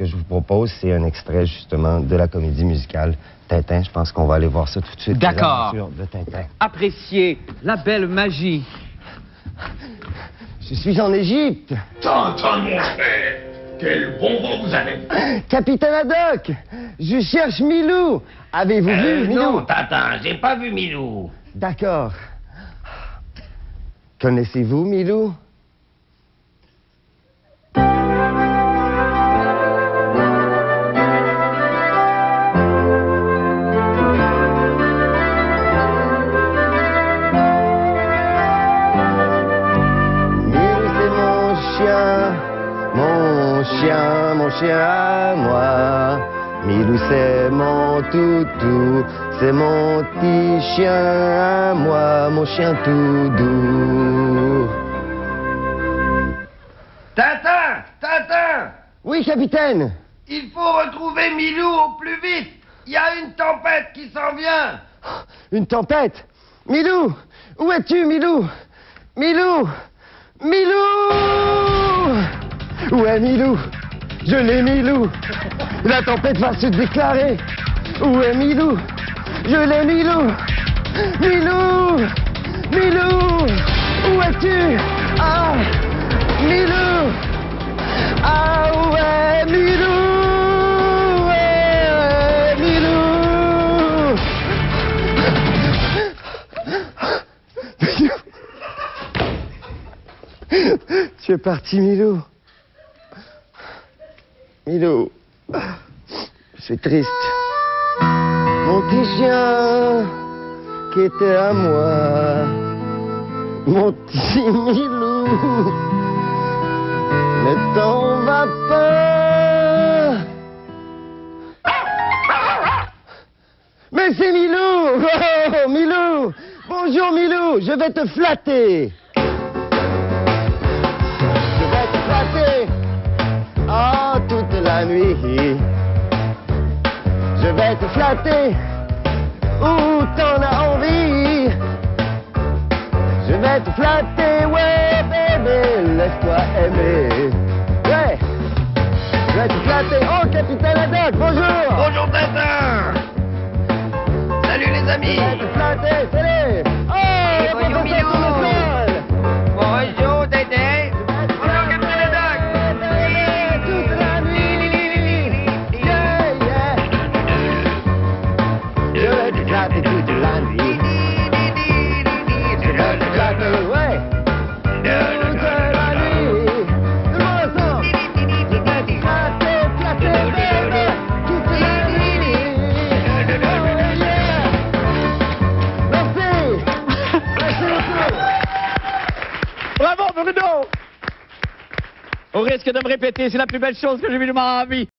que je vous propose, c'est un extrait, justement, de la comédie musicale Tintin. Je pense qu'on va aller voir ça tout de suite. D'accord. Les aventures de Tintin. Appréciez la belle magie. Je suis en Égypte. Tintin, mon frère, quel bon vent vous avez. Capitaine Haddock, je cherche Milou. Avez-vous vu Milou? Non, Tintin, j'ai pas vu Milou. D'accord. Connaissez-vous Milou? Mon chien à moi. Milou, c'est mon toutou, c'est mon petit chien à moi, mon chien tout doux. Tintin, Tintin, Oui, capitaine. il faut retrouver Milou au plus vite. Il y a une tempête qui s'en vient. Une tempête. Milou, où es-tu, Milou? Milou, Milou! Où est Milou? Je l'ai, Milou. La tempête va se déclarer. Où est Milou? Je l'ai, Milou. Milou! Milou! Où es-tu? Ah! Milou! Ah, où est Milou? Où est Milou? Tu es parti, Milou. Milou, c'est triste. Mon petit chien qui était à moi, mon petit Milou, ne t'en va pas. Mais c'est Milou! Oh, Milou! Bonjour Milou, je vais te flatter. Je vais te flatter. Oh, toute la nuit, je vais te flatter où t'en as envie. Je vais te flatter, ouais, bébé, laisse-toi aimer. Ouais, je vais te flatter. Oh, capitaine Haddock, bonjour. Bonjour, Tintin. Salut, les amis. Je vais te flatter, salut. Oh, bonjour, Milou. Bonjour, Tintin. Bonjour, capitaine Haddock. Toute la nuit, yeah, yeah. Je vais te flatter toute la nuit. Je vais te flatter, ouais. Toute la nuit. Tout le monde ensemble. Je vais te flatter, flatter, bébé. Toute la nuit. Oh yeah. Merci. Merci beaucoup. Bravo, Bruno! Au risque de me répéter, c'est la plus belle chose que j'ai vue de ma vie.